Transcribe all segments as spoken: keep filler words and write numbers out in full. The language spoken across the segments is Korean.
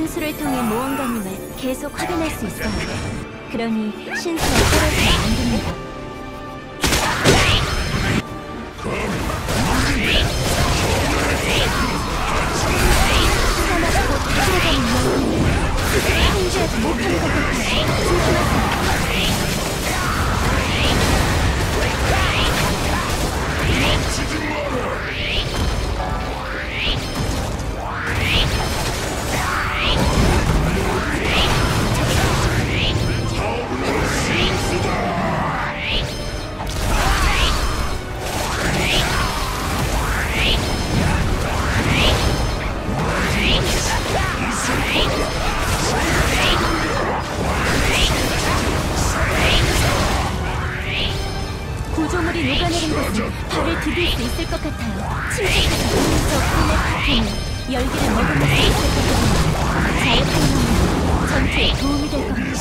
신수를 통해 모험가님을 계속 확인할 수 있어요. 그러니 신수와 떨어지면 안 됩니다. 하나가 곧 들어가는 모험가님을 통제하지 못하는 것 같아요. 조심하세요. 구조물이 녹아내린 곳은 발을 디딜 수 있을 것 같아요. 침착하게 적군의 파편은 열기를 머금을 수 있을 것 같아요. 잘 사용하면 전투에 도움이 될 겁니다.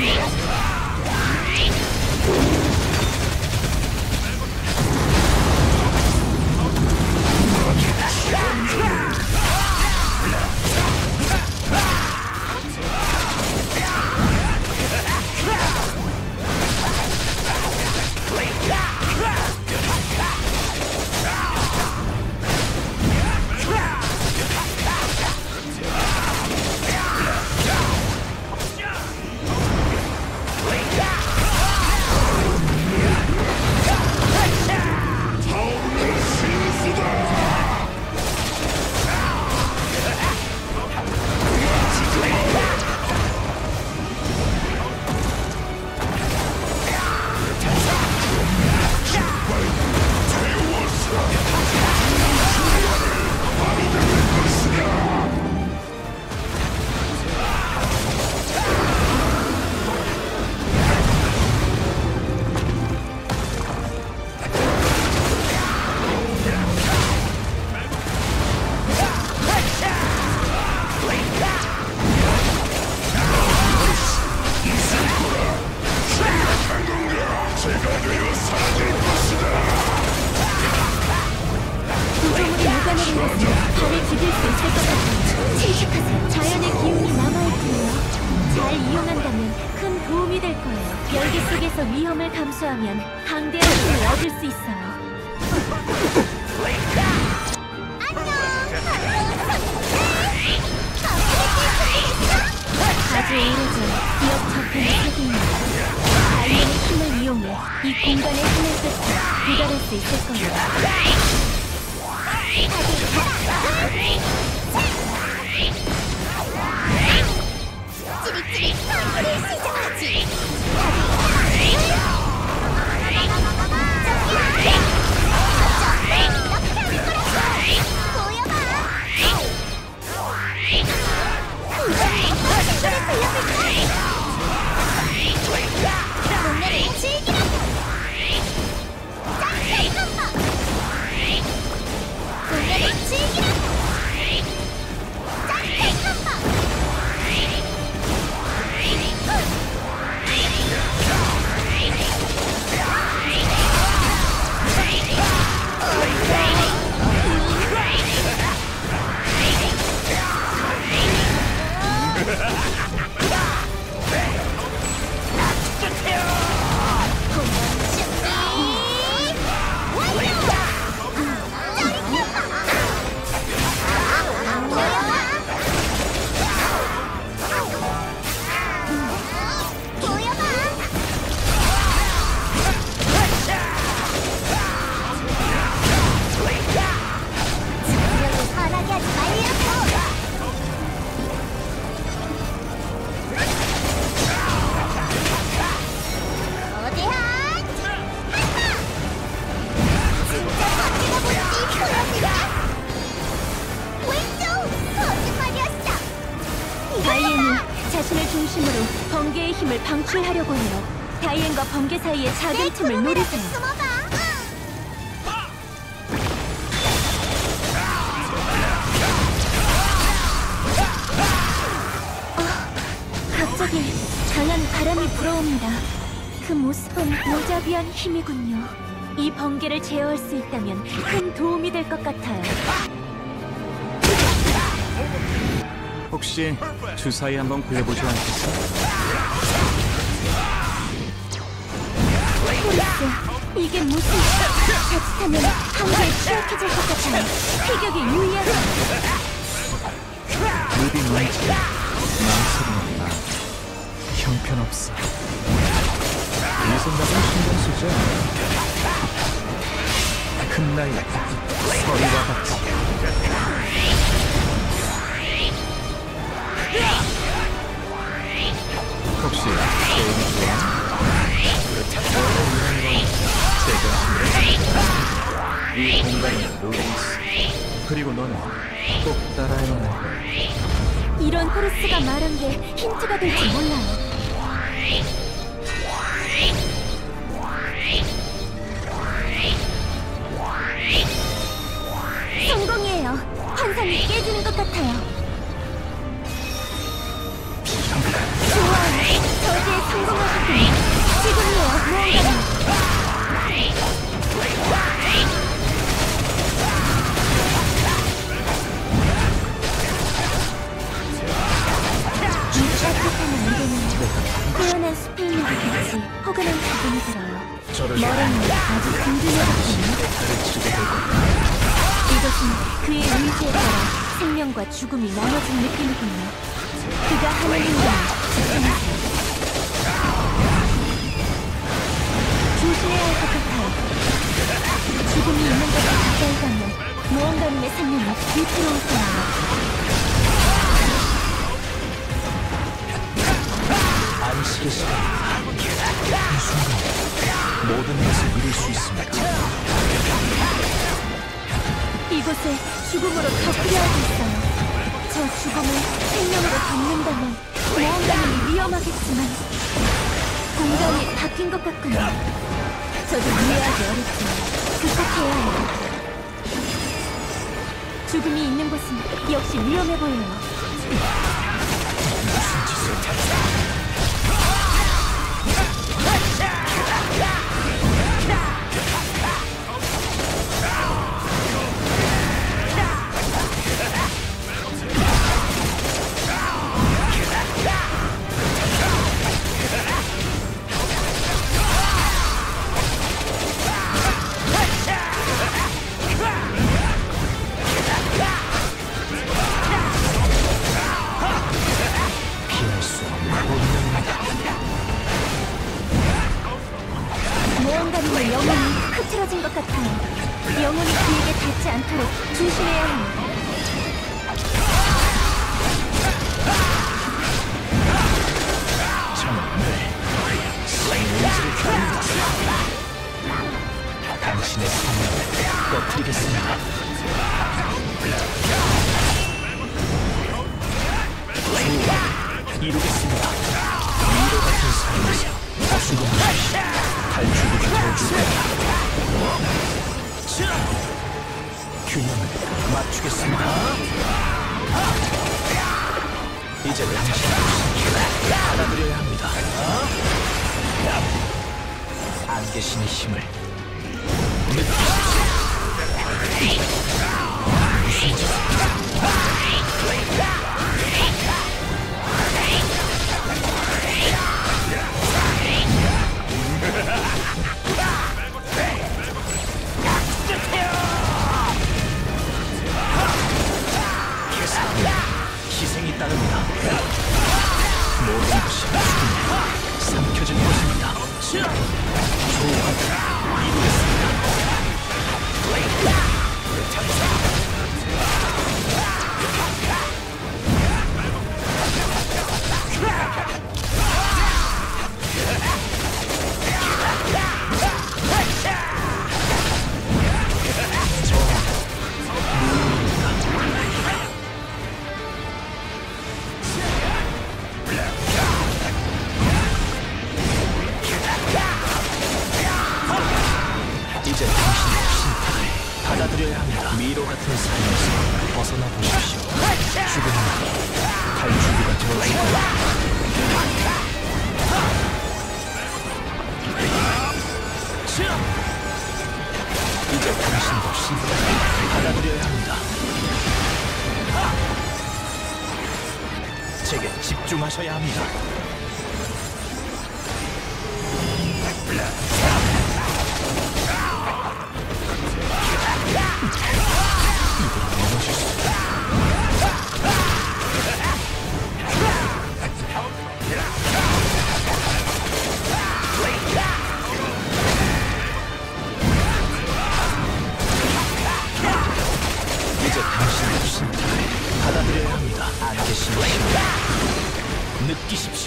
구조물이 녹아내린 곳은 발을 디딜 수 있을 것 같아요. 침착하세요. 자연의 기운이 남아있군요. 잘 이용한다면 큰 도움이 될 거예요. 열기 속에서 위험을 감수하면 강대한 힘을 얻을 수 있어요. 아주 오래전 기억 저편의 세계입니다. 자연의 힘을 이용해 이 공간의 힘을 쏟아 도달할 수 있을 거예요. 찌릿찌릿 선물을 시작하지. 자신을 중심으로 번개의 힘을 방출하려고 해요. 다이앤과 번개 사이의 작은 틈을 노리세요. 어, 갑자기 강한 바람이 불어옵니다. 그 모습은 무자비한 힘이군요. 이 번개를 제어할 수 있다면 큰 도움이 될 것 같아요. 혹시 주사위 한번 굴려보지 않겠어? 호리스, 이게 무슨... 자칫하면 한계에 취약해질 것 같아요. 피격이 유의하지. 무비 문제, 망설이는 마음, 형편없어. 이 생각은 신경 쓰지 않아. 큰 나이, 서리와 같이. 혹시 게임 좋아? 제가 이 공간의 루이스, 그리고 너는 꼭 따라야만 할 거야. 이런 호리스가 말한 게 힌트가 될지 몰라요. 성공이에요. 환상이 깨지는 것 같아요. 좋아요. 저기에 성공하셨군요. 지금이에요. 무언가는. 따뜻한 안개는 고연한 숲에 있는 것 같이 포근한 기분이 들어요. 머리는 아주 든든해졌군요. 이것은 그의 의지에 따라 생명과 죽음이 나눠진 느낌이군요. 그가 하는 행동을 집중하세요. 조심해야 할 것 같아요. 죽음이 있는 것에 가까이 가면 무언가님의 생명이 위태로울 거예요. 안식의 시간입니다. 이 순간 모든 것을 이룰 수 있습니다. 이곳에 죽음으로 덮으려고 있어요. 저 죽음을 생명으로 덮는다면 무언가는 위험하겠지만 공간이 바뀐 것 같군요. 저도 이해하기 어렵지만 극복해야 해요. 죽음이 있는 곳은 역시 위험해 보여요. 무슨 짓을 탔어? 무언가님의 영혼이 흐트러진 것 같아요. 영혼이 그에게 닿지 않도록 조심해야 합니다. 당신의 생명을 꺼뜨리겠습니다. 이루겠습니다. 미로 같은 삶에서 버수고 탈출구가 되어주세요. 균형을 맞추겠습니다. 이제 당신의 신기를 받아들여야 합니다. 안개신의 힘을 느끼십시오. 무슨 짓? 희생이 따릅니다. 모든 것이 죽음에 삼켜질 것입니다. 조화를 이루겠습니다. 이제 당신의 신탁을 받아들여야 합니다. 미로 같은 삶에서 벗어나 보십시오. 죽음은 탈출구가 되어줄 거예요. 이제 당신도 신탁을 받아들여야 합니다. 제게 집중하셔야 합니다. 이대로 넘어질 수 이제 당신의 신들을 받아들여야 합니다. 안 계시는 힘을 느끼십시오.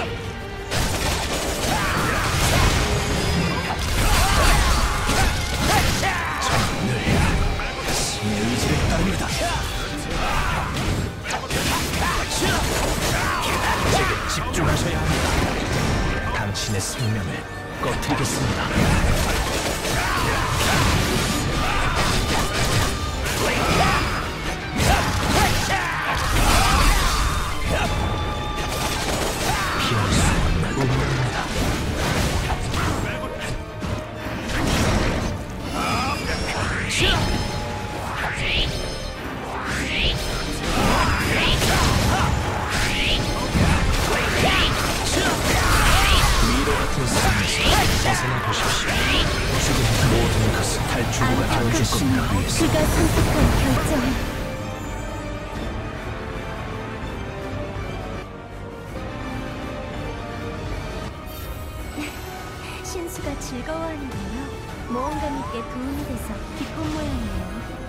저는 늘 신의 의지를 따릅니다. 제게 집중하셔야 합니다. 당신의 생명을 꺼뜨리겠습니다. 피할 수 없는 운명입니다. 미로 같은 삶에서 벗어나 보십시오. 죽은 모든 것은 탈출구가 되어줄 겁니다. 위해서 그가 선택한 결정은 신수가 즐거워하는군요. 모험감 있게 도움이 돼서 기쁜 모양이에요.